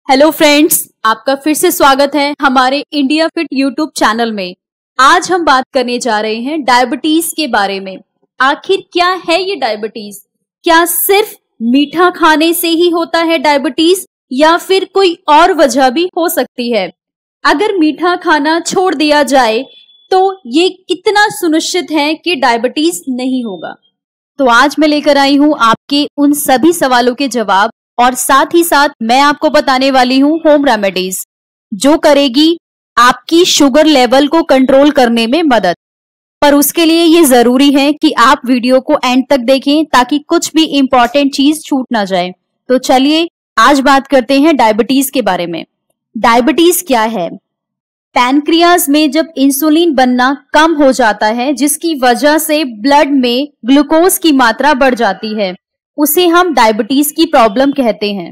Hello friends, आपका फिर से स्वागत है हमारे इंडिया फिट यूट्यूब चैनल में। आज हम बात करने जा रहे हैं डायबिटीज के बारे में। आखिर क्या है ये डायबिटीज? क्या सिर्फ मीठा खाने से ही होता है डायबिटीज या फिर कोई और वजह भी हो सकती है? अगर मीठा खाना छोड़ दिया जाए तो ये कितना सुनिश्चित है कि डायबिटीज नहीं होगा? तो आज मैं लेकर आई हूँ आपके उन सभी सवालों के जवाब और साथ ही साथ मैं आपको बताने वाली हूँ होम रेमेडीज जो करेगी आपकी शुगर लेवल को कंट्रोल करने में मदद। पर उसके लिए ये जरूरी है कि आप वीडियो को एंड तक देखें ताकि कुछ भी इम्पोर्टेंट चीज छूट ना जाए। तो चलिए आज बात करते हैं डायबिटीज के बारे में। डायबिटीज क्या है? पैनक्रियाज में जब इंसुलिन बनना कम हो जाता है जिसकी वजह से ब्लड में ग्लूकोज की मात्रा बढ़ जाती है, उसे हम डायबिटीज की प्रॉब्लम कहते हैं।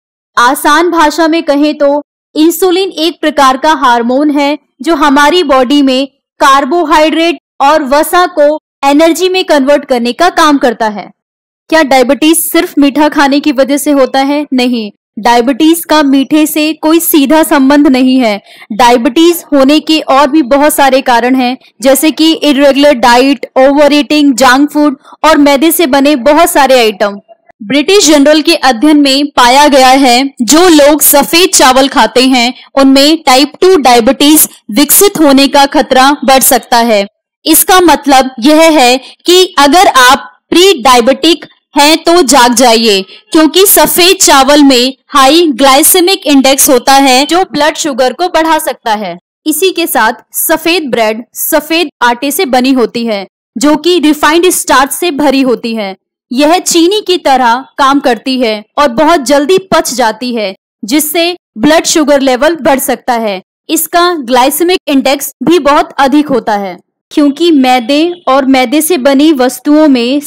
आसान भाषा में कहें तो इंसुलिन एक प्रकार का हार्मोन है जो हमारी बॉडी में कार्बोहाइड्रेट और वसा को एनर्जी में कन्वर्ट करने का काम करता है। क्या डायबिटीज सिर्फ मीठा खाने की वजह से होता है? नहीं, डायबिटीज का मीठे से कोई सीधा संबंध नहीं है। डायबिटीज होने के और भी बहुत सारे कारण हैं, जैसे कि irregular diet, overeating, junk food और मैदे से बने बहुत सारे आइटम। ब्रिटिश जर्नल के अध्ययन में पाया गया है जो लोग सफेद चावल खाते हैं उनमें टाइप 2 डायबिटीज विकसित होने का खतरा बढ़ सकता है। इसका मतलब यह है कि अगर आप प्री डायबिटिक हैं तो जाग जाइए, क्योंकि सफेद चावल में हाई ग्लाइसेमिक इंडेक्स होता है जो ब्लड शुगर को बढ़ा सकता है। इसी के साथ सफेद ब्रेड सफेद आटे से बनी होती है जो कि रिफाइंड स्टार्च से भरी होती है। यह चीनी की तरह काम करती है और बहुत जल्दी पच जाती है, जिससे ब्लड शुगर लेवल बढ़ सकता है। इसका ग्लाइसेमिक इंडेक्स भी बहुत अधिक होता है, क्योंकि मैदे और मैदे से बनी वस्तुओं में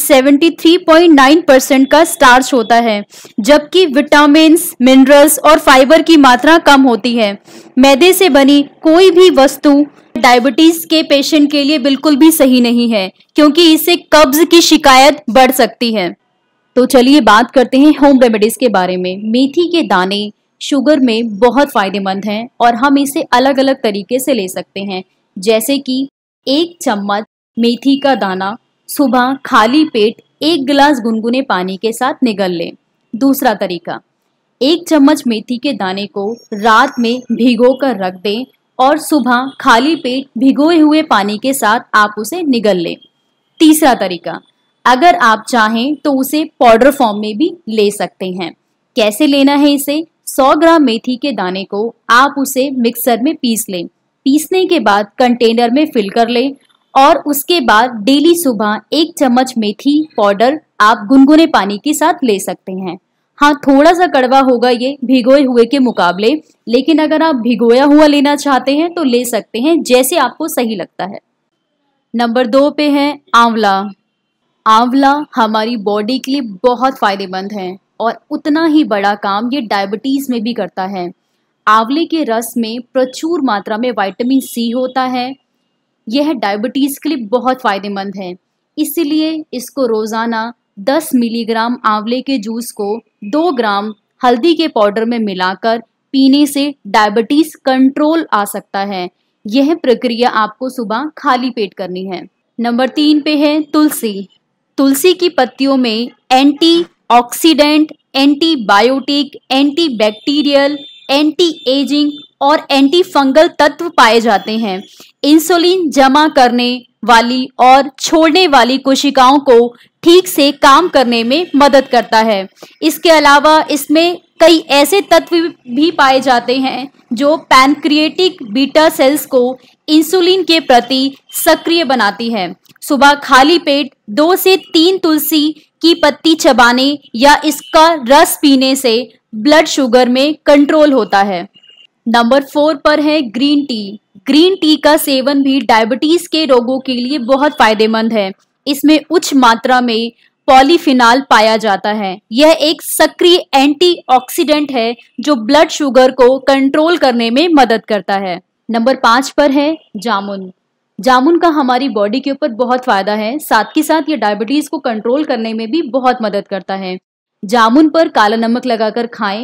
73.9% का स्टार्च होता है, जबकि विटामिन्स, मिनरल्स और फाइबर की मात्रा कम होती है। मैदे से बनी कोई भी वस्तु डायबिटीज के पेशेंट के लिए बिल्कुल भी सही नहीं है, क्योंकि इससे कब्ज की शिकायत बढ़ सकती है। तो चलिए बात करते हैं होम रेमेडीज के बारे में। मेथी के दाने शुगर में बहुत फायदेमंद हैं और हम इसे अलग अलग तरीके से ले सकते हैं, जैसे कि 1 चम्मच मेथी का दाना सुबह खाली पेट 1 गिलास गुनगुने पानी के साथ निगल लें। दूसरा तरीका, 1 चम्मच मेथी के दाने को रात में भिगो कर रख दें और सुबह खाली पेट भिगोए हुए पानी के साथ आप उसे निगल लें। तीसरा तरीका, अगर आप चाहें तो उसे पाउडर फॉर्म में भी ले सकते हैं। कैसे लेना है इसे? 100 ग्राम मेथी के दाने को आप उसे मिक्सर में पीस लें। पीसने के बाद कंटेनर में फिल कर लें और उसके बाद डेली सुबह 1 चम्मच मेथी पाउडर आप गुनगुने पानी के साथ ले सकते हैं। हाँ, थोड़ा सा कड़वा होगा ये भिगोए हुए के मुकाबले, लेकिन अगर आप भिगोया हुआ लेना चाहते हैं तो ले सकते हैं, जैसे आपको सही लगता है। नंबर 2 पे है आंवला। आंवला हमारी बॉडी के लिए बहुत फायदेमंद है और उतना ही बड़ा काम ये डायबिटीज में भी करता है। आंवले के रस में प्रचुर मात्रा में विटामिन सी होता है। यह डायबिटीज के लिए बहुत फायदेमंद है, इसलिए इसको रोजाना 10 मिलीग्राम आंवले के जूस को 2 ग्राम हल्दी के पाउडर में मिलाकर पीने से डायबिटीज कंट्रोल आ सकता है। यह प्रक्रिया आपको सुबह खाली पेट करनी है। नंबर 3 पे है तुलसी। तुलसी की पत्तियों में antioxidant, antibiotic, antibacterial, anti ageing और एंटी फंगल तत्व पाए जाते हैं। इंसुलिन जमा करने वाली और छोड़ने वाली कोशिकाओं को ठीक से काम करने में मदद करता है। इसके अलावा इसमें कई ऐसे तत्व भी पाए जाते हैं जो पैनक्रिएटिक बीटा सेल्स को इंसुलिन के प्रति सक्रिय बनाती है। सुबह खाली पेट 2 से 3 तुलसी की पत्ती चबाने या इसका रस पीने से ब्लड शुगर में कंट्रोल होता है। नंबर 4 पर है ग्रीन टी। ग्रीन टी का सेवन भी डायबिटीज के रोगों के लिए बहुत फायदेमंद है। इसमें उच्च मात्रा में पॉलीफिनॉल पाया जाता है। यह एक सक्रिय एंटीऑक्सीडेंट है जो ब्लड शुगर को कंट्रोल करने में मदद करता है। नंबर 5 पर है जामुन। जामुन का हमारी बॉडी के ऊपर बहुत फायदा है, साथ ही साथ ये डायबिटीज को कंट्रोल करने में भी बहुत मदद करता है। जामुन पर काला नमक लगाकर खाएं।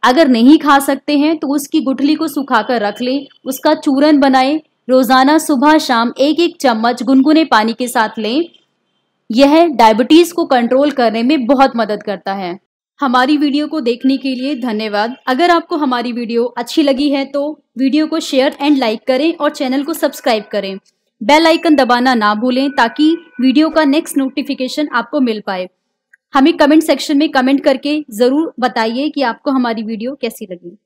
अगर नहीं खा सकते हैं तो उसकी गुठली को सुखाकर रख लें, उसका चूरन बनाएं, रोजाना सुबह शाम 1-1 चम्मच गुनगुने पानी के साथ लें। यह डायबिटीज को कंट्रोल करने में बहुत मदद करता है। हमारी वीडियो को देखने के लिए धन्यवाद। अगर आपको हमारी वीडियो अच्छी लगी है तो वीडियो को शेयर एंड लाइक करें और चैनल को सब्सक्राइब करें। बेल आइकन दबाना ना भूलें ताकि वीडियो का नेक्स्ट नोटिफिकेशन आपको मिल पाए। हमें कमेंट सेक्शन में कमेंट करके जरूर बताइए कि आपको हमारी वीडियो कैसी लगी।